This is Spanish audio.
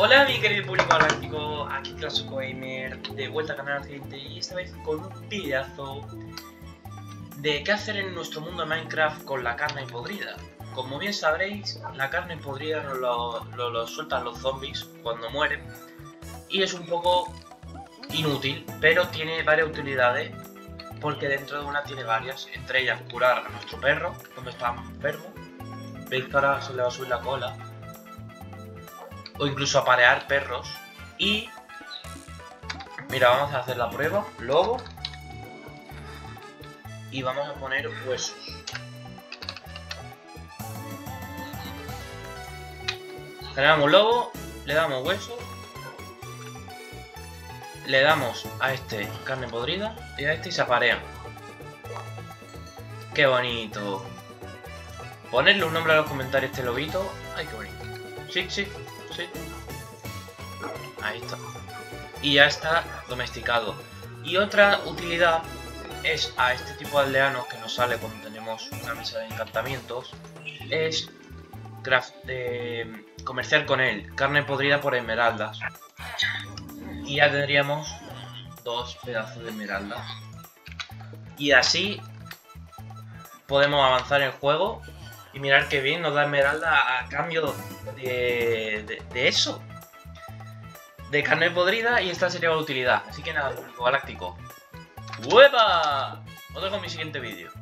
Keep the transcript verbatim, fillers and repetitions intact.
Hola mi querido público galáctico, aquí Clásico Gamer, de vuelta al canal gente, y esta vez con un videazo de qué hacer en nuestro mundo de Minecraft con la carne podrida. Como bien sabréis, la carne podrida lo, lo, lo, lo sueltan los zombies cuando mueren y es un poco inútil, pero tiene varias utilidades porque dentro de una tiene varias, entre ellas curar a nuestro perro cuando está enfermo. Veis que ahora se le va a subir la cola. O incluso aparear perros. Y mira, vamos a hacer la prueba. Lobo. Y vamos a poner huesos. Generamos lobo. Le damos huesos. Le damos a este carne podrida. Y a este y se aparean. Qué bonito. Ponerle un nombre a los comentarios a este lobito. Ay, qué bonito. Sí, sí. Sí. Ahí está. Y ya está domesticado. Y otra utilidad es a este tipo de aldeanos que nos sale cuando tenemos una mesa de encantamientos. Es craft de comerciar con él. Carne podrida por esmeraldas. Y ya tendríamos dos pedazos de esmeraldas. Y así podemos avanzar en el juego. Y mirar que bien nos da esmeralda a cambio de, de, de eso. De carne podrida, y esta sería la utilidad. Así que nada, público galáctico. ¡Hueva! Os dejo en mi siguiente vídeo.